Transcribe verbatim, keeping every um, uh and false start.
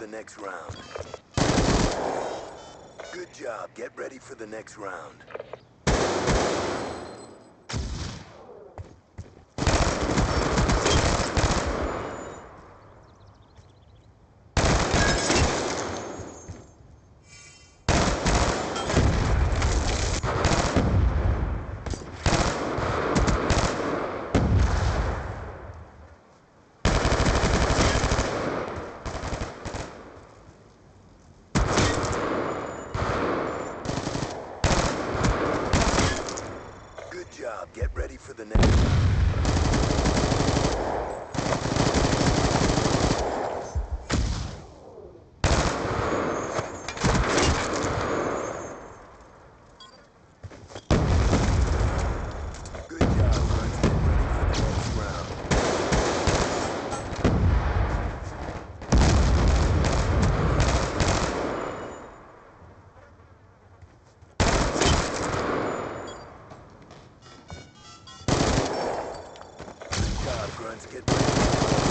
the next round. Good job. Get ready for the next round. Good job. Get ready for the next round. Good job, Grunts. Get ready for the next round. Good job, Grunts. Get ready.